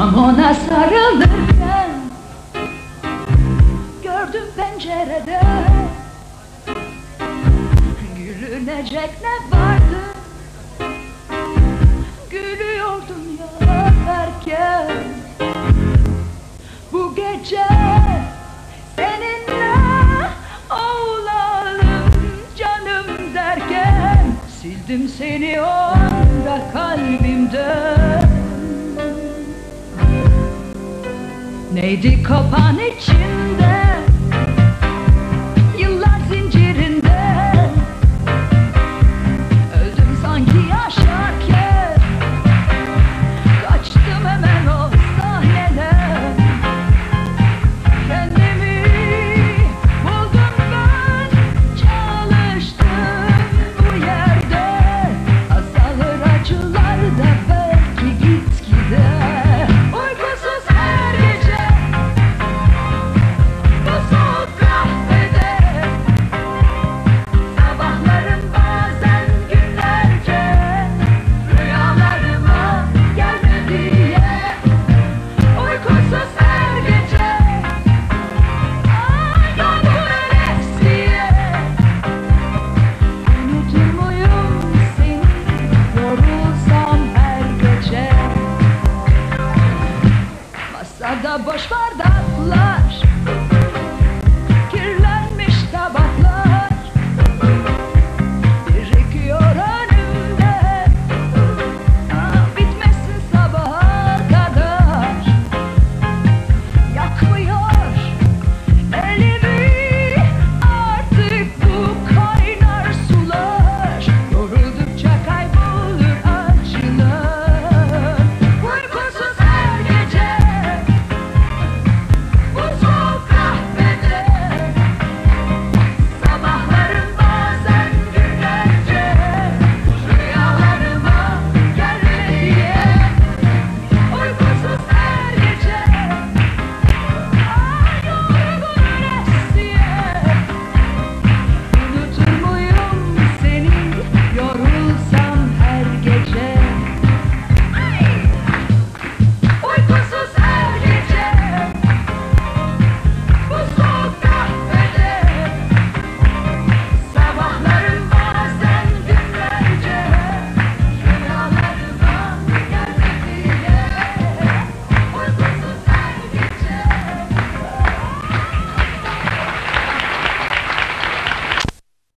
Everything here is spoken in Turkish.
Tam ona sarılırken gördüm pencerede gülünecek ne vardı. Gülüyordum ya derken bu gece seninle olalım canım derken sildim seni o anda kalbimden. Neydi kopan içinde yıllar zincirinde, öldüm sanki yaşarken, kaçtım hemen o sahneden. Kendimi buldum ben, çalıştım bu yerde. Azalır acılar da belki gitgide. Uykusuz her gece bu soğuk kahvede, sabahlarım bazen günlerce rüyalarıma gelme diye. Uykusuz her gece yağmur eskiye. Unutur muyum seni yorulsam her gece? Masada boş bardak